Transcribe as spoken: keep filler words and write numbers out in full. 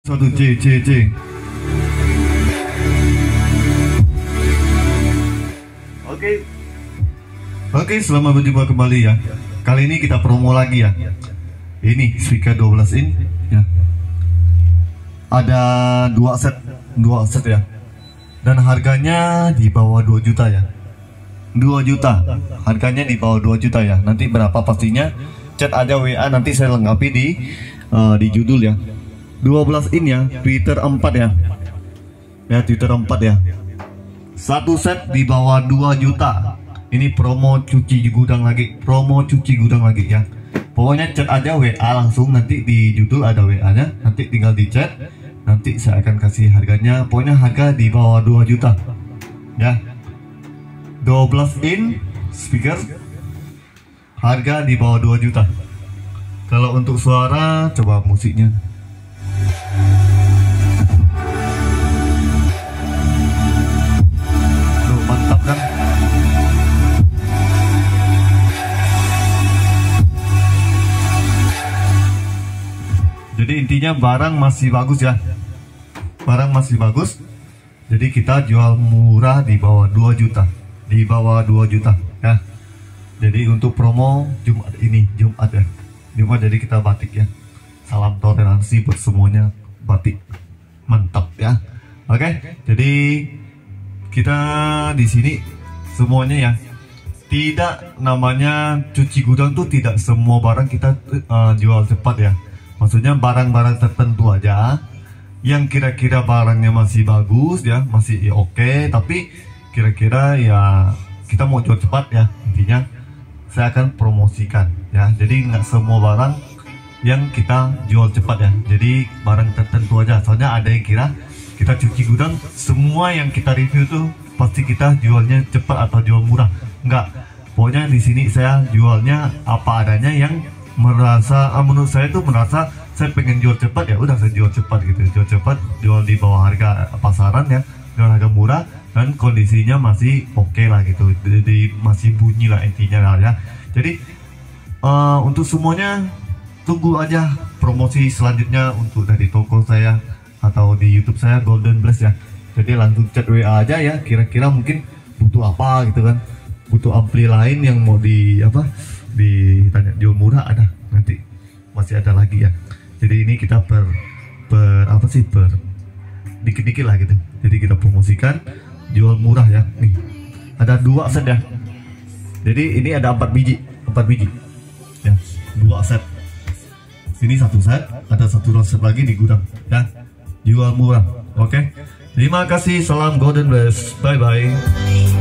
Satu C C C. Oke. Oke, selamat berjumpa kembali ya. Kali ini kita promo lagi ya. Ini speaker dua belas in ya. Ada dua set, dua set ya. Dan harganya di bawah dua juta ya. dua juta. Harganya di bawah dua juta ya. Nanti berapa pastinya? Chat aja W A, nanti saya lengkapi di uh, di judul ya. dua belas in ya, Twitter empat ya. Ya, Twitter empat ya. Satu set di bawah dua juta. Ini promo cuci gudang lagi, promo cuci gudang lagi ya. Pokoknya chat aja W A langsung, nanti di judul ada W A-nya, nanti tinggal di chat. Nanti saya akan kasih harganya. Pokoknya harga di bawah dua juta. Ya. dua belas in speaker. Harga di bawah dua juta. Kalau untuk suara, coba musiknya. Tuh, mantap kan? Jadi intinya barang masih bagus ya. Barang masih bagus. Jadi kita jual murah di bawah dua juta. Di bawah dua juta ya. Jadi untuk promo Jumat ini, Jumat ya. Jumat jadi kita batik ya. Salam toleransi buat semuanya, batik. Mantap ya. Oke, jadi kita di sini semuanya ya. Tidak namanya cuci gudang tuh tidak semua barang kita uh, jual cepat ya. Maksudnya barang-barang tertentu aja yang kira-kira barangnya masih bagus ya, masih ya oke, okay, tapi kira-kira ya kita mau jual cepat ya. Intinya saya akan promosikan ya. Jadi nggak semua barang yang kita jual cepat ya. Jadi barang tertentu aja. Soalnya ada yang kira kita cuci gudang semua yang kita review tuh pasti kita jualnya cepat atau jual murah. Enggak. Pokoknya di sini saya jualnya apa adanya yang merasa ah, menurut saya tuh merasa saya pengen jual cepat ya udah saya jual cepat gitu. Jual cepat, jual di bawah harga pasaran ya. Jual harga murah dan kondisinya masih oke okay lah gitu, jadi masih bunyi lah intinya lah ya. Jadi uh, untuk semuanya tunggu aja promosi selanjutnya untuk dari toko saya atau di YouTube saya Golden Blast ya. Jadi langsung chat W A aja ya, kira-kira mungkin butuh apa gitu kan, butuh ampli lain yang mau di apa ditanya jual murah ada, nanti masih ada lagi ya. Jadi ini kita per per apa sih per dikit-dikit lah gitu. Jadi kita promosikan jual murah ya. Nih ada dua set ya. Jadi ini ada empat biji, empat biji ya, dua set. Ini satu set, ada satu set lagi di gudang ya. Jual murah. Oke. Terima kasih, salam Golden Blast. Bye bye.